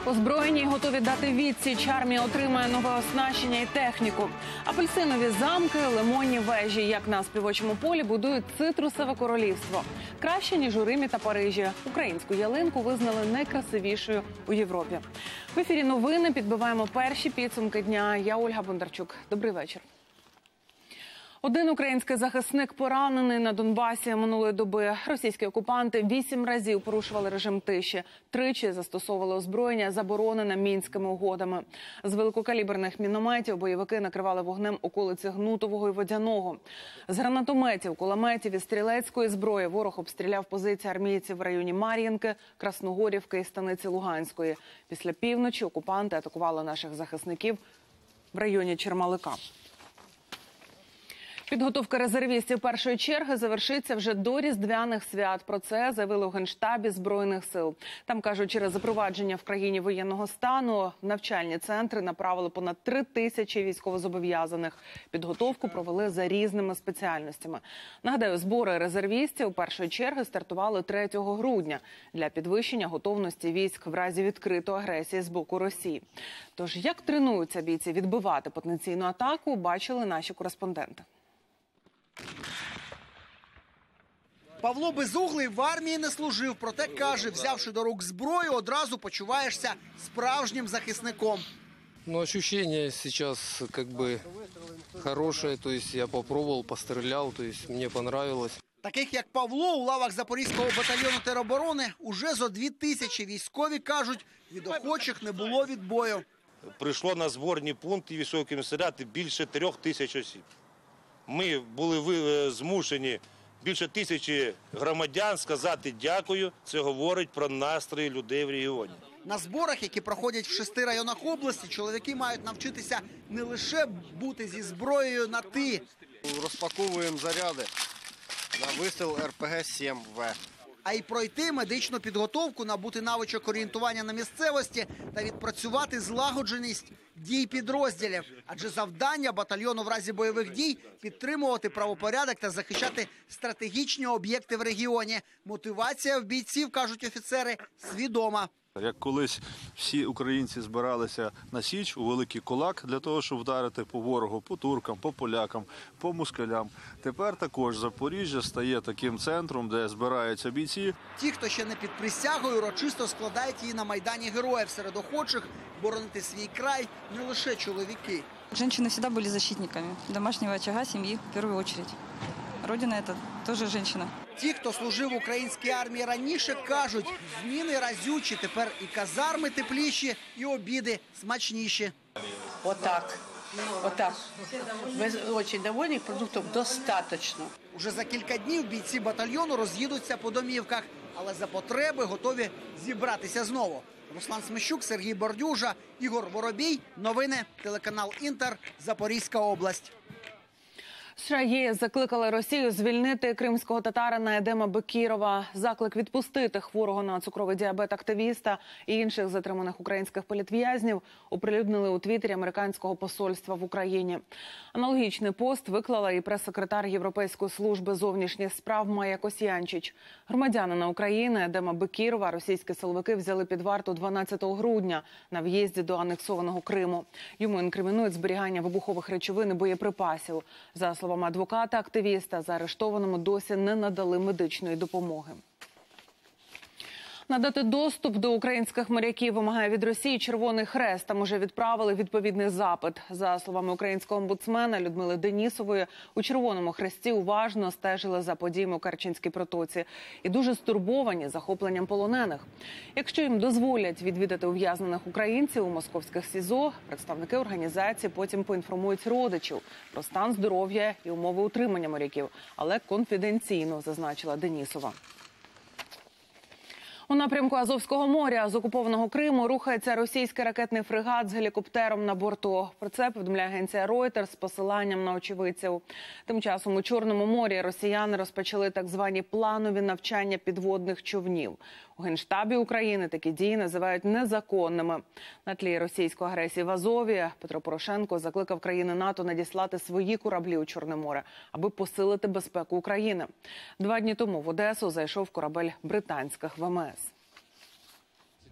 Озброєні й готові дати відсіч. Армія отримає нове оснащення і техніку. Апельсинові замки, лимонні вежі. Як на співочому полі будують цитрусове королівство. Краще, ніж у Римі та Парижі. Українську ялинку визнали найкрасивішою у Європі. В ефірі новини підбиваємо перші підсумки дня. Я Ольга Бондарчук. Добрий вечір. Один український захисник поранений на Донбасі минулої доби. Російські окупанти 8 разів порушували режим тиші. Тричі застосовували озброєння, заборонене Мінськими угодами. З великокаліберних мінометів бойовики накривали вогнем околиці Гнутового і Водяного. З гранатометів, кулеметів і стрілецької зброї ворог обстріляв позиції армійців в районі Мар'їнки, Красногорівки і Станиці Луганської. Після півночі окупанти атакували наших захисників в районі Чермалика. Підготовка резервістів першої черги завершиться вже до різдвяних свят. Про це заявили у Генштабі Збройних сил. Там, кажуть, через запровадження в країні воєнного стану в навчальні центри направили понад 3 тисячі військовозобов'язаних. Підготовку провели за різними спеціальностями. Нагадаю, збори резервістів першої черги стартували 3 грудня для підвищення готовності військ в разі відкритої агресії з боку Росії. Тож, як тренуються бійці відбивати потенційну атаку, бачили наші кореспонденти. Павло Безуглий в армії не служив, проте каже, взявши до рук зброю, одразу почуваєшся справжнім захисником. Ну, ощущение сейчас как бы хорошее, то есть я попробовал, пострелял, то есть мне понравилось. Таких, як Павло, у лавах Запорізького батальйону тероборони уже зо 2000. Військові кажуть, від охочих не було відбою. Прийшло на зборні пункти військові комісаріати більше 3 тисяч осіб. Ми були змушені більше 1000 громадян сказати дякую. Це говорить про настрої людей в регіоні. На зборах, які проходять в 6 районах області, чоловіки мають навчитися не лише бути зі зброєю на «ти». Розпаковуємо заряди на вистріл РПГ-7В. А й пройти медичну підготовку, набути навичок орієнтування на місцевості та відпрацювати злагодженість дій підрозділів. Адже завдання батальйону в разі бойових дій – підтримувати правопорядок та захищати стратегічні об'єкти в регіоні. Мотивація в бійців, кажуть офіцери, свідома. Як колись всі українці збиралися на Січ у Великий Кулак для того, щоб вдарити по ворогу, по туркам, по полякам, по москалям. Тепер також Запоріжжя стає таким центром, де збираються бійці. Ті, хто ще не під присягою, урочисто складають її на Майдані Героїв. Серед охочих боронити свій край не лише чоловіки. Женщины всегда были защитниками домашнего очага, семьи в первую очередь. Родина – это тоже женщина. Ті, хто служив в українській армії раніше, кажуть, зміни разючі, тепер і казарми тепліші, і обіди смачніші. Отак. Ми дуже довольні, продуктів достатньо. Уже за кілька днів бійці батальйону роз'їдуться по домівках, але за потреби готові зібратися знову. Руслан Смещук, Сергій Бордюжа, Ігор Воробій. Новини, телеканал «Інтер», Запорізька область. США і ЄС закликали Росію звільнити кримського татарина Едема Бекірова. Заклик відпустити хворого на цукровий діабет активіста і інших затриманих українських політв'язнів оприлюднили у твіттері американського посольства в Україні. Аналогічний пост виклала і прес-секретар Європейської служби зовнішніх справ Майя Косьянчич. Громадянина України Едема Бекірова російські силовики взяли під варту 12 грудня на в'їзді до анексованого Криму. Йому інкримінують зберігання вибухових речовин і боєприпасів. За словами адвоката активіста, заарештованому досі не надали медичної допомоги. Надати доступ до українських моряків вимагає від Росії Червоний Хрест. Там уже відправили відповідний запит. За словами українського омбудсмена Людмили Денісової, у Червоному Хресті уважно стежили за подіями у Керченській протоці і дуже стурбовані захопленням полонених. Якщо їм дозволять відвідати ув'язнених українців у московських СІЗО, представники організації потім поінформують родичів про стан здоров'я і умови утримання моряків, але конфіденційно, зазначила Денісова. У напрямку Азовського моря з окупованого Криму рухається російський ракетний фрегат з гелікоптером на борту. Про це повідомляє агенція Reuters з посиланням на очевидців. Тим часом у Чорному морі росіяни розпочали так звані планові навчання підводних човнів. У Генштабі України такі дії називають незаконними. На тлі російської агресії в Азові Петро Порошенко закликав країни НАТО надіслати свої кораблі у Чорне море, аби посилити безпеку України. 2 дні тому в Одесу зайшов корабель британських ВМС.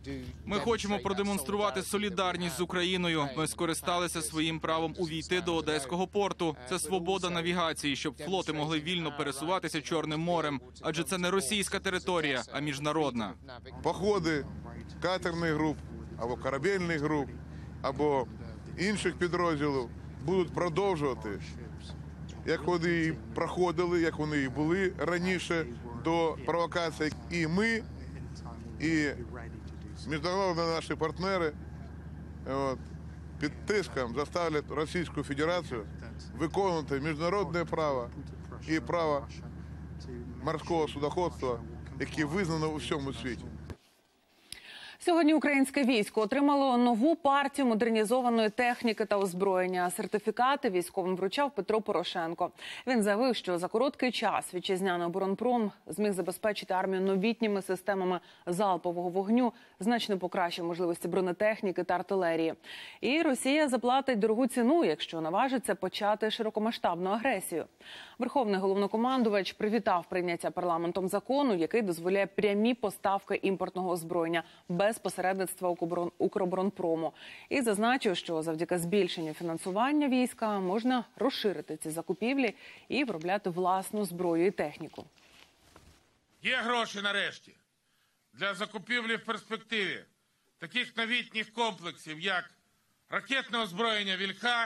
Ми хочемо продемонструвати солідарність з Україною. Ми скористалися своїм правом увійти до Одеського порту. Це свобода навігації, щоб флоти могли вільно пересуватися Чорним морем. Адже це не російська територія, а міжнародна. Походи катерних груп, або корабельних груп, або інших підрозділів будуть продовжувати, як вони і проходили, як вони і були раніше до провокацій. І ми, і міжнародні наші партнери під тиском заставлять Російську Федерацію виконувати міжнародне право і право морського судоходства, яке визнано у всьому світі. Сьогодні українське військо отримало нову партію модернізованої техніки та озброєння. Сертифікати військовим вручав Петро Порошенко. Він заявив, що за короткий час вітчизняний оборонпром зміг забезпечити армію новітніми системами залпового вогню, значно покращив можливості бронетехніки та артилерії. І Росія заплатить дорогу ціну, якщо наважиться почати широкомасштабну агресію. Верховний головнокомандувач привітав прийняття парламентом закону, який дозволяє прямі поставки імпортного озброєння без посередництва Укроборонпрому. І зазначив, що завдяки збільшенню фінансування війська можна розширити ці закупівлі і виробляти власну зброю і техніку. Є гроші нарешті для закупівлі в перспективі таких новітніх комплексів, як ракетне озброєння «Вільха»,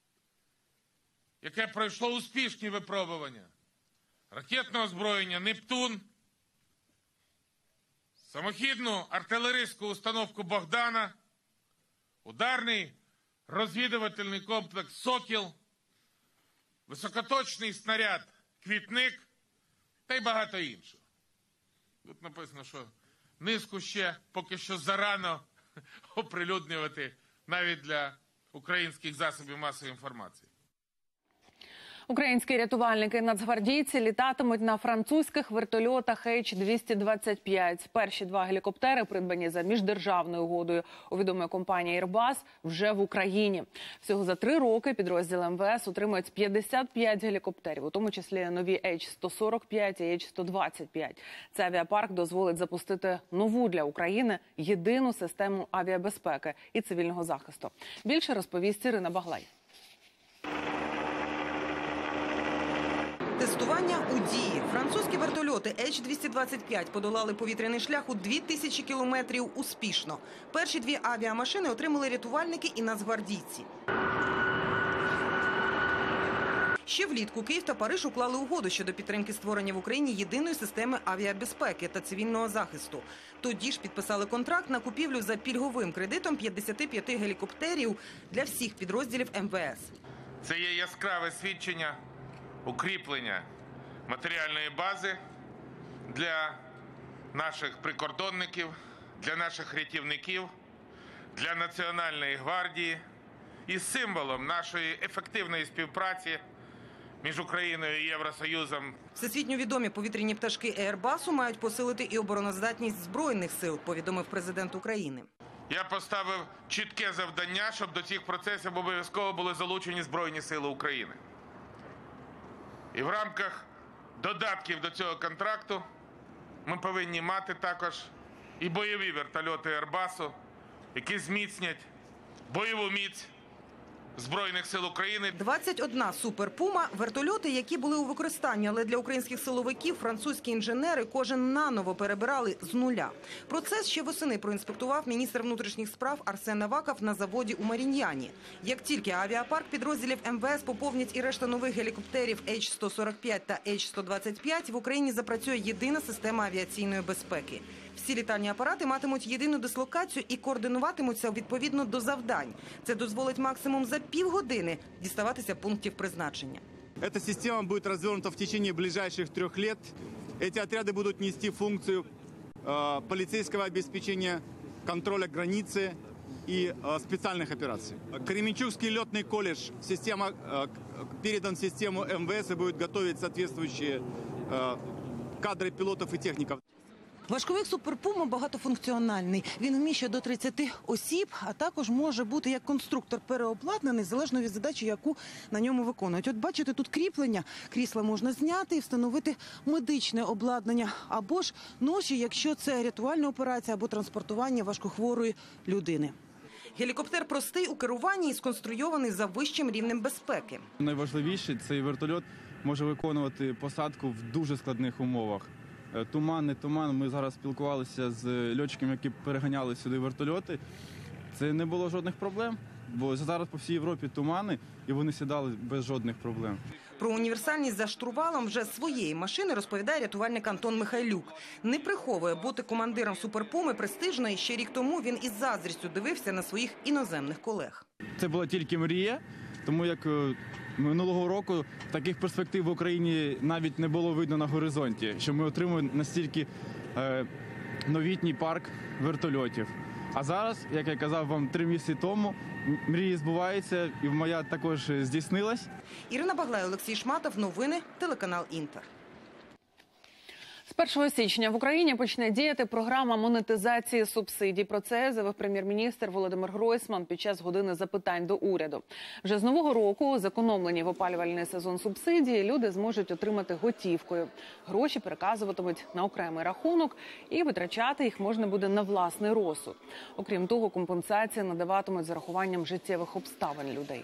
яке пройшло успішні випробування, ракетне озброєння «Нептун», самохідну артилерійську установку «Богдана», ударний розвідувальний комплекс «Сокіл», високоточний снаряд «Квітник» та й багато іншого. Тут написано, що низку ще поки що зарано оприлюднювати навіть для українських засобів масової інформації. Українські рятувальники і нацгвардійці літатимуть на французьких вертольотах H-225. Перші два гелікоптери, придбані за міждержавною угодою у відомої компанії Airbus, вже в Україні. Всього за 3 роки підрозділи МВС отримають 55 гелікоптерів, у тому числі нові H-145 і H-125. Цей авіапарк дозволить запустити нову для України єдину систему авіабезпеки і цивільного захисту. Більше розповість Ірина Баглай. Тестування у дії. Французькі вертольоти H-225 подолали повітряний шлях у 2000 кілометрів успішно. Перші 2 авіамашини отримали рятувальники і нацгвардійці. Ще влітку Київ та Париж уклали угоду щодо підтримки створення в Україні єдиної системи авіабезпеки та цивільного захисту. Тоді ж підписали контракт на купівлю за пільговим кредитом 55 гелікоптерів для всіх підрозділів МВС. Це є яскраве свідчення укріплення матеріальної бази для наших прикордонників, для наших рятівників, для Національної гвардії і символом нашої ефективної співпраці між Україною і Євросоюзом. Всесвітньо відомі повітряні пташки Airbus мають посилити і обороноздатність Збройних сил, повідомив президент України. Я поставив чітке завдання, щоб до цих процесів обов'язково були залучені Збройні сили України. І в рамках додатків до цього контракту ми повинні мати також і бойові вертольоти Airbus, які зміцнять бойову міць Збройних сил України. 21 «Супер-Пума» – вертольоти, які були у використанні, але для українських силовиків французькі інженери кожен наново перебирали з нуля. Процес ще восени проінспектував міністр внутрішніх справ Арсен Аваков на заводі у Маріньяні. Як тільки авіапарк підрозділів МВС поповнять і решта нових гелікоптерів H-145 та H-125, в Україні запрацює єдина система авіаційної безпеки. Всі літальні апарати матимуть єдину дислокацію і координуватимуться відповідно до завдань. Це дозволить максимум за півгодини діставатися пунктів призначення. Эта система будет развернута в течение ближайших 3 лет. Эти отряды будут нести функцию полицейского обеспечения, контроля границы и специальных операций. Кременчугский летный колледж передан в систему МВС и будет готовить соответствующие кадры пилотов и техников. Важковик «Супер Пума» багатофункціональний. Він вміщує до 30 осіб, а також може бути як конструктор переобладнаний, залежно від задачі, яку на ньому виконують. От бачите, тут кріплення, крісла можна зняти і встановити медичне обладнання. Або ж ноші, якщо це рятувальна операція або транспортування важкохворої людини. Гелікоптер простий у керуванні і сконструйований за вищим рівнем безпеки. Найважливіше, цей вертольот може виконувати посадку в дуже складних умовах. Туман, не туман. Ми зараз спілкувалися з льотчиками, які переганяли сюди вертольоти. Це не було жодних проблем, бо зараз по всій Європі тумани, і вони сідали без жодних проблем. Про універсальність за штурвалом вже своєї машини розповідає рятувальник Антон Михайлюк. Не приховує, бути командиром «Суперпуми» престижно, і ще рік тому він із заздрістю дивився на своїх іноземних колег. Це була тільки мрія, тому як минулого року таких перспектив в Україні навіть не було видно на горизонті, що ми отримуємо настільки новітній парк вертольотів. А зараз, як я казав вам 3 місяці тому, мрії збуваються, і моя також здійснилась. Ірина Баглай, Олексій Шматов. Новини, телеканал «Інтер». З 1 січня в Україні почне діяти програма монетизації субсидій. Про це заявив прем'єр-міністр Володимир Гройсман під час години запитань до уряду. Вже з нового року зекономлені в опалювальний сезон субсидії люди зможуть отримати готівкою. Гроші переказуватимуть на окремий рахунок і витрачати їх можна буде на власний розсуд. Окрім того, компенсації надаватимуть з урахуванням життєвих обставин людей.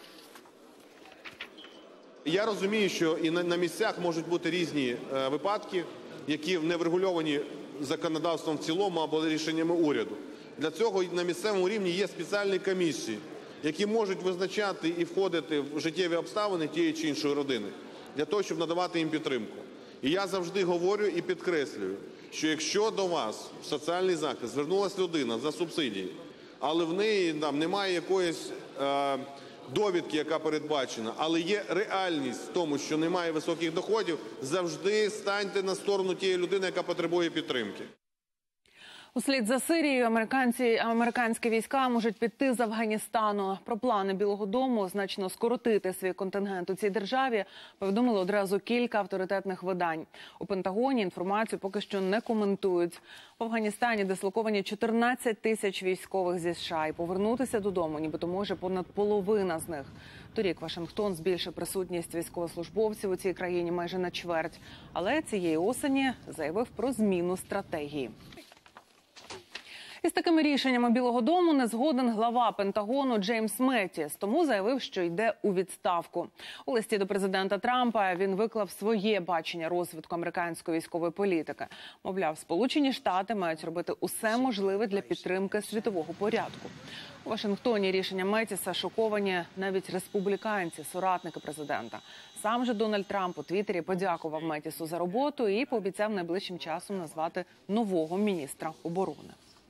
Я розумію, що і на місцях можуть бути різні випадки, які не врегульовані законодавством в цілому або рішеннями уряду. Для цього на місцевому рівні є спеціальні комісії, які можуть визначати і входити в життєві обставини тієї чи іншої родини, для того, щоб надавати їм підтримку. І я завжди говорю і підкреслюю, що якщо до вас в соціальний захист звернулася людина за субсидії, але в неї немає якоїсь довідки, яка передбачена, але є реальність в тому, що немає високих доходів, завжди станьте на сторону тієї людини, яка потребує підтримки. Услід за Сирією американські війська можуть піти з Афганістану. Про плани Білого дому значно скоротити свій контингент у цій державі повідомили одразу кілька авторитетних видань. У Пентагоні інформацію поки що не коментують. В Афганістані дислоковані 14 тисяч військових зі США. І повернутися додому нібито може понад половина з них. Торік Вашингтон збільшив присутність військовослужбовців у цій країні майже на чверть. Але цієї осені заявив про зміну стратегії. Із такими рішеннями Білого дому не згоден глава Пентагону Джеймс Меттіс, тому заявив, що йде у відставку. У листі до президента Трампа він виклав своє бачення розвитку американської військової політики. Мовляв, Сполучені Штати мають робити усе можливе для підтримки світового порядку. У Вашингтоні рішення Меттіса шоковані навіть республіканці, соратники президента. Сам же Дональд Трамп у Твіттері подякував Меттісу за роботу і пообіцяв найближчим часом назвати нового міністра оборони.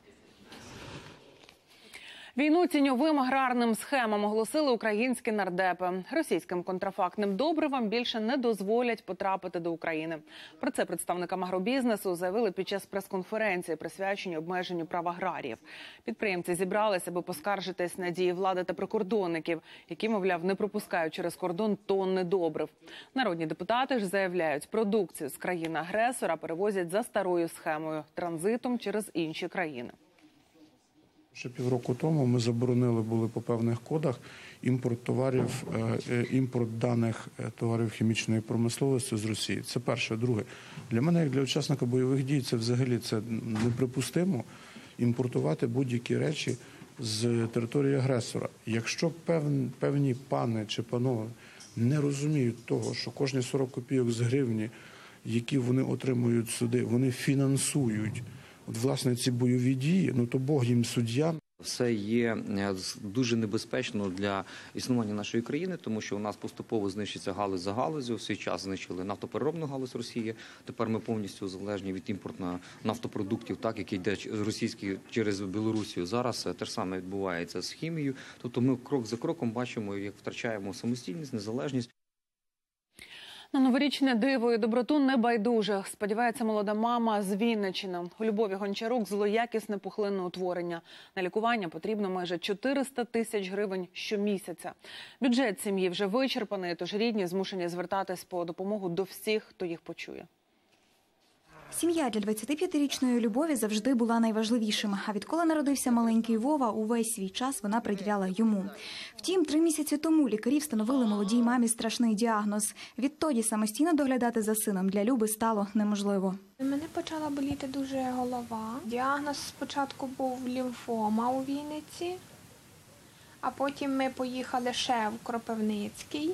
Війну тіньовим аграрним схемам оголосили українські нардепи. Російським контрафактним добривам більше не дозволять потрапити до України. Про це представникам агробізнесу заявили під час прес-конференції, присвяченій обмеженню прав аграріїв. Підприємці зібралися, аби поскаржитись на дії влади та прикордонників, які, мовляв, не пропускають через кордон тонни добрив. Народні депутати ж заявляють, продукцію з країни-агресора перевозять за старою схемою – транзитом через інші країни. Ще півроку тому ми заборонили були по певних кодах імпорт товарів, імпорт даних товарів хімічної промисловості з Росії. Це перше. Друге, для мене, як для учасника бойових дій, це взагалі неприпустимо імпортувати будь-які речі з території агресора. Якщо певні пани чи панове не розуміють того, що кожні 40 копійок з гривні, які вони отримують сюди, вони фінансують власне ці бойові дії, то Бог їм суддя. Це є дуже небезпечно для існування нашої країни, тому що у нас поступово знищиться галузь за галузю. В свій час знищили нафтопереробну галузь Росії. Тепер ми повністю залежні від імпорту нафтопродуктів, який йде російський через Білорусію. Зараз те ж саме відбувається з хімією. Тобто ми крок за кроком бачимо, як втрачаємо самостійність, незалежність. На новорічне диво і доброту небайдужих сподівається молода мама з Вінниччини. У Любові Гончарук злоякісне пухлинне утворення. На лікування потрібно майже 400 тисяч гривень щомісяця. Бюджет сім'ї вже вичерпаний, тож рідні змушені звертатись по допомогу до всіх, хто їх почує. Сім'я для 25-річної Любові завжди була найважливішим. А відколи народився маленький Вова, увесь свій час вона приділяла йому. Втім, 3 місяці тому лікарі встановили молодій мамі страшний діагноз. Відтоді самостійно доглядати за сином для Люби стало неможливо. У мене почала боліти дуже голова. Діагноз спочатку був лімфома у Вінниці, а потім ми поїхали ще в Кропивницький.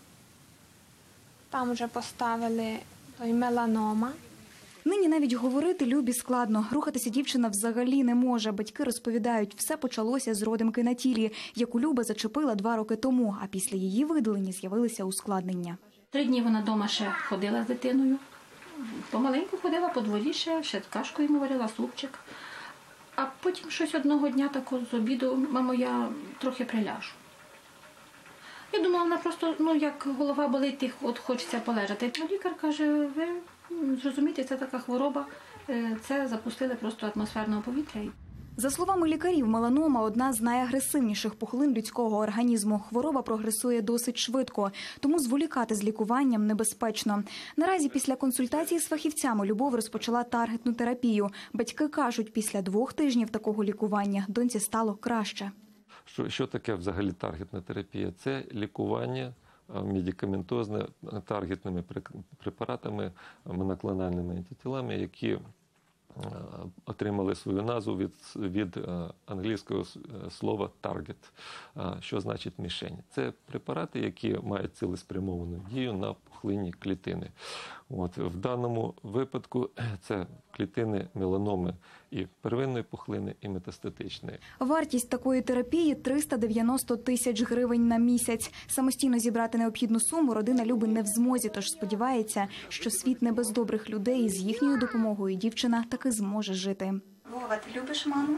Там вже поставили меланома. Нині навіть говорити Любі складно. Рухатися дівчина взагалі не може. Батьки розповідають, все почалося з родимки на тілі, яку Люба зачепила 2 роки тому, а після її видалення з'явилися ускладнення. 3 дні вона вдома ще ходила з дитиною. Помаленьку ходила по дворі ще кашку йому варила, супчик. А потім щось одного дня тако з обіду, мамо, я трохи приляжу. Я думала, вона просто, як голова болить, от хочеться полежати. Лікар каже, ви зрозумієте, це така хвороба, це запустили просто атмосферного повітря. За словами лікарів, меланома – одна з найагресивніших пухлин людського організму. Хвороба прогресує досить швидко, тому зволікати з лікуванням небезпечно. Наразі після консультації з фахівцями Любов розпочала таргетну терапію. Батьки кажуть, після 2 тижнів такого лікування доньці стало краще. Що таке взагалі таргетна терапія? Це лікування медикаментозне таргетними препаратами, моноклональними антитілами, які отримали свою назву від англійського слова «target», що значить «мішень». Це препарати, які мають цілеспрямовану дію на пухлинні клітини. В даному випадку це клітини меланоми і первинної пухлини, і метастатичної. Вартість такої терапії – 390 тисяч гривень на місяць. Самостійно зібрати необхідну суму родина Люби не в змозі, тож сподівається, що світ не без добрих людей, і з їхньою допомогою дівчина таки зможе жити. Вова, ти любиш маму?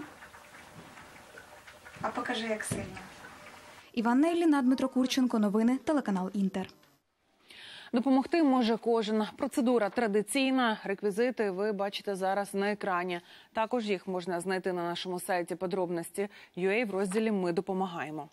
А покажи, як сильно. Іванна Ілліна, Дмитро Курченко. Новини, телеканал «Інтер». Допомогти може кожен. Процедура традиційна. Реквізити ви бачите зараз на екрані. Також їх можна знайти на нашому сайті подробності.ua в розділі «Ми допомагаємо».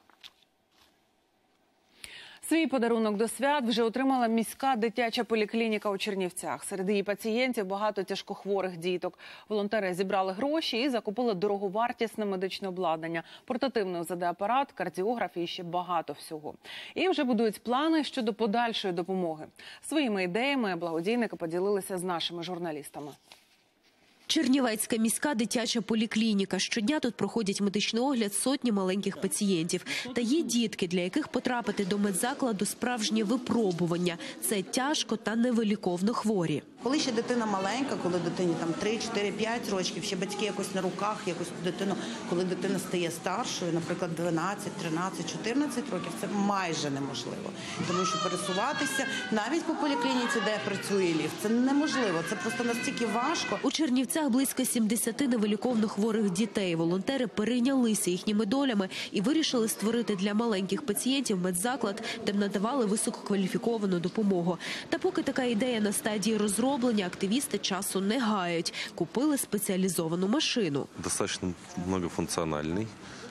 Свій подарунок до свят вже отримала міська дитяча поліклініка у Чернівцях. Серед її пацієнтів багато тяжкохворих діток. Волонтери зібрали гроші і закупили дороговартісне медичне обладнання, портативний УЗД-апарат, кардіограф і ще багато всього. І вже будують плани щодо подальшої допомоги. Своїми ідеями благодійники поділилися з нашими журналістами. Чернівецька міська дитяча поліклініка. Щодня тут проходять медичний огляд сотні маленьких пацієнтів. Та є дітки, для яких потрапити до медзакладу – справжнє випробування. Це тяжко та невиліковно хворі. Коли ще дитина маленька, коли дитині 3, 4, 5 років, ще батьки якось на руках, якось дитину, коли дитина стає старшою, наприклад, 12, 13, 14 років, це майже неможливо. Тому що пересуватися навіть по поліклініці, де працює ліфт, це неможливо. Це просто настільки важко. У Чернівцях близько 70 невиліковно хворих дітей. Волонтери перейнялися їхніми долями і вирішили створити для маленьких пацієнтів медзаклад, де б надавали висококваліфіковану допомогу. Та поки така ідея на стадії розроблення, активісти часу не гають. Купили спеціалізовану машину. Достаточно многофункциональный,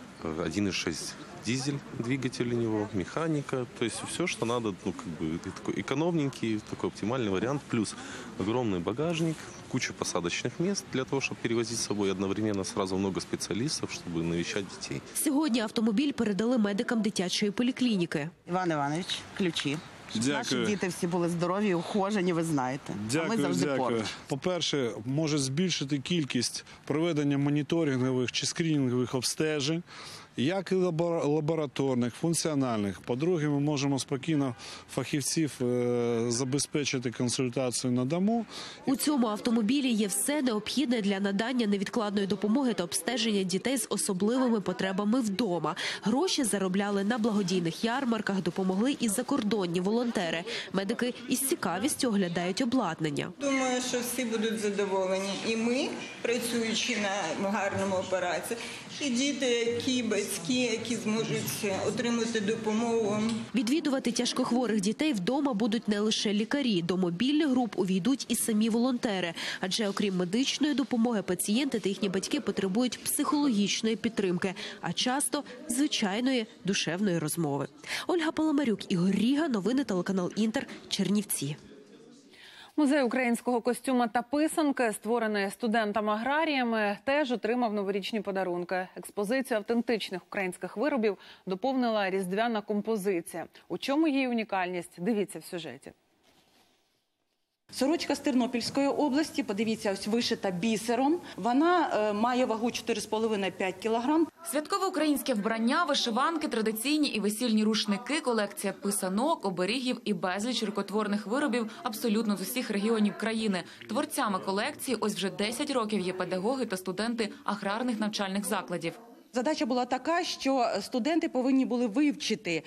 1.6 дизель, двигатель у него, механика, то есть все, что надо, такой экономненький, такой оптимальный вариант, плюс огромный багажник, куча посадочных мест для того, чтобы перевозить с собой одновременно сразу много специалистов, чтобы навещать детей. Сьогодні автомобіль передали медикам дитячої поліклініки. Іван Іванович, ключі. Дякую. Наші діти всі були здорові, ухожені, ви знаєте. Дякую. По-перше, може збільшити кількість проведення моніторингових чи скринінгових обстежень, як і лабораторних, функціональних. По-друге, ми можемо спокійно фахівців забезпечити консультацію на дому. У цьому автомобілі є все необхідне для надання невідкладної допомоги та обстеження дітей з особливими потребами вдома. Гроші заробляли на благодійних ярмарках, допомогли і закордонні волонтери. Медики із цікавістю оглядають обладнання. Думаю, що всі будуть задоволені. І ми, працюючи на гарному апараті, і діти, які зможуть отримати допомогу. Відвідувати тяжкохворих дітей вдома будуть не лише лікарі. До мобільних груп увійдуть і самі волонтери. Адже окрім медичної допомоги, пацієнти та їхні батьки потребують психологічної підтримки, а часто звичайної душевної розмови. Ольга Паламарюк, Ігор Ріга, новини телеканал «Інтер», Чернівці. Музей українського костюма та писанки, створений студентами-аграріями, теж отримав новорічні подарунки. Експозицію автентичних українських виробів доповнила різдвяна композиція. У чому її унікальність? Дивіться в сюжеті. Сорочка з Тернопільської області, подивіться, ось вишита бісером. Вона має вагу 4,5-5 кілограм. Святкове українське вбрання, вишиванки, традиційні і весільні рушники, колекція писанок, оберігів і безліч рукотворних виробів абсолютно з усіх регіонів країни. Творцями колекції ось вже 10 років є педагоги та студенти аграрних навчальних закладів. Задача була така, що студенти повинні були вивчити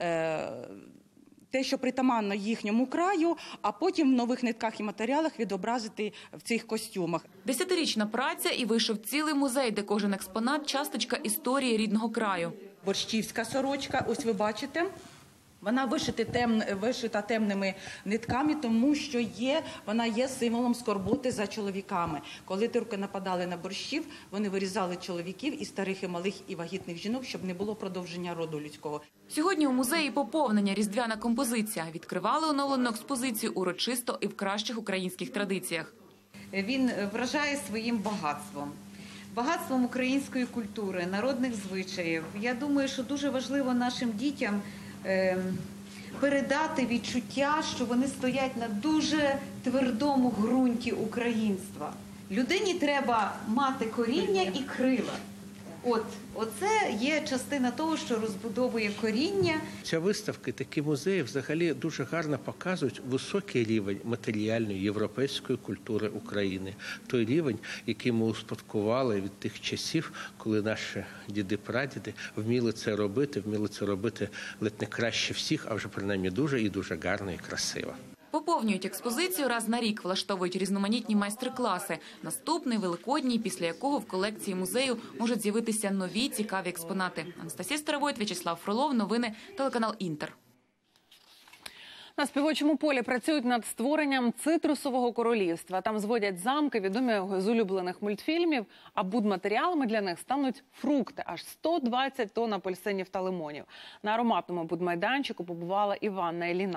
те, що притаманно їхньому краю, а потім в нових нитках і матеріалах відобразити в цих костюмах. 10-річна праця і вийшов цілий музей, де кожен експонат – часточка історії рідного краю. Борщівська сорочка, ось ви бачите. Вона вишита темними нитками, тому що вона є символом скорботи за чоловіками. Коли турки нападали на борщів, вони вирізали чоловіків і старих, і малих, і вагітних жінок, щоб не було продовження роду людського. Сьогодні у музеї поповнення різдвяна композиція. Відкривали оновлену експозицію урочисто і в кращих українських традиціях. Він вражає своїм багатством української культури, народних звичаїв. Я думаю, що дуже важливо нашим дітям передати відчуття, що вони стоять на дуже твердому ґрунті українства. Людині треба мати коріння і крила. Оце є частина того, що розбудовує коріння. Ця виставка, такі музеї взагалі дуже гарно показують високий рівень матеріальної європейської культури України. Той рівень, який ми успадкували від тих часів, коли наші діди-прадіди вміли це робити ледь не краще всіх, а вже принаймні дуже і дуже гарно і красиво. Поповнюють експозицію раз на рік, влаштовують різноманітні майстер-класи. Наступний – Великодній, після якого в колекції музею можуть з'явитися нові цікаві експонати. Анастасія Старовойт, В'ячеслав Фролов. Новини, телеканал «Інтер». На Співочому полі працюють над створенням цитрусового королівства. Там зводять замки, відомі з улюблених мультфільмів, а будматеріалами для них стануть фрукти. Аж 120 тонн апельсинів та лимонів. На ароматному будмайданчику побувала Іванна Іліна.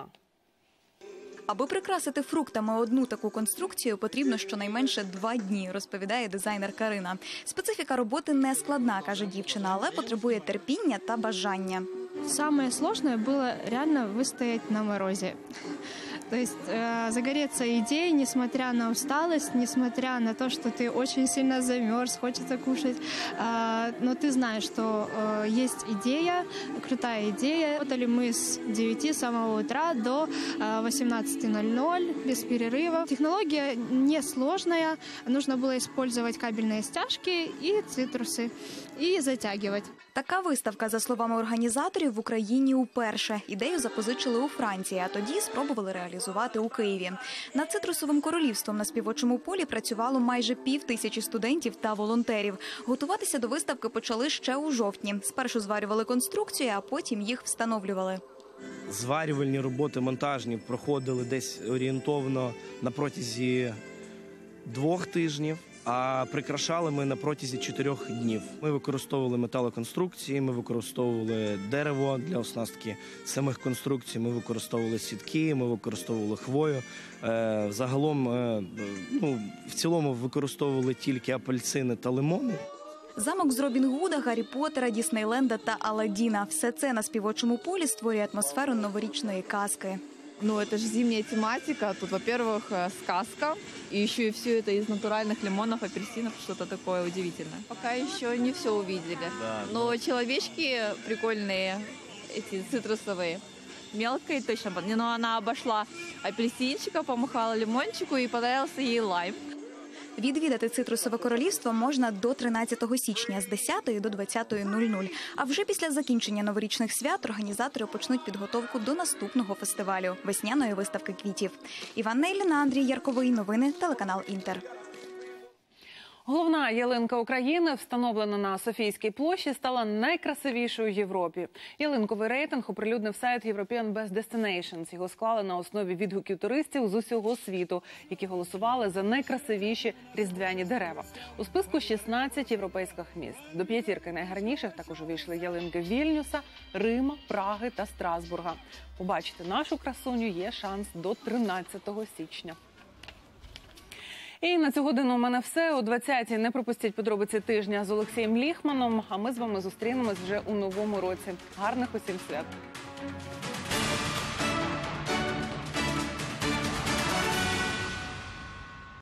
Аби прикрасити фруктами одну таку конструкцію, потрібно щонайменше 2 дні, розповідає дизайнер Карина. Специфіка роботи не складна, каже дівчина, але потребує терпіння та бажання. Самое сложное было реально выстоять на морозе. То есть загореться идеей, несмотря на усталость, несмотря на то, что ты очень сильно замерз, хочется кушать, но ты знаешь, что есть идея, крутая идея. Работали мы с 9 самого утра до 18:00 без перерыва. Технология несложная, нужно было использовать кабельные стяжки и цитрусы, и затягивать. Така виставка, за словами організаторів, в Україні уперше. Ідею запозичили у Франції, а тоді спробували реалізувати у Києві. Над цитрусовим королівством на Співочому полі працювало майже 5000 студентів та волонтерів. Готуватися до виставки почали ще у жовтні. Спершу зварювали конструкції, а потім їх встановлювали. Зварювальні роботи монтажні проходили десь орієнтовно на протязі 2 тижнів. А прикрашали ми на протязі 4 днів. Ми використовували металоконструкції, ми використовували дерево для оснастки самих конструкцій, ми використовували сітки, ми використовували хвою. Загалом, в цілому використовували тільки апельсини та лимони. Замок з Робін Гуда, Гаррі Поттера, Діснейленда та Аладдіна. Все це на Співочому полі створює атмосферу новорічної казки. Это же зимняя тематика. Тут, во-первых, сказка, и еще и все это из натуральных лимонов, апельсинов, что-то такое удивительное. Пока еще не все увидели. Но человечки прикольные, эти цитрусовые. Мелкая точно, но она обошла апельсинчика, помахала лимончику, и понравился ей лайм. Відвідати цитрусове королівство можна до 13 січня з 10 до 20:00. А вже після закінчення новорічних свят організатори почнуть підготовку до наступного фестивалю – весняної виставки квітів. Іванна Іліна, Андрій Ярковий. Новини, телеканал «Інтер». Головна ялинка України, встановлена на Софійській площі, стала найкрасивішою в Європі. Ялинковий рейтинг оприлюднив сайт European Best Destinations. Його склали на основі відгуків туристів з усього світу, які голосували за найкрасивіші різдвяні дерева. У списку 16 європейських міст. До 5 найгарніших також увійшли ялинки Вільнюса, Рима, Праги та Страсбурга. Побачити нашу красуню є шанс до 13 січня. І на цю годину у мене все. О 20-й не пропустіть подробиці тижня з Олексієм Ліхманом. А ми з вами зустрінемось вже у новому році. Гарних усім свят!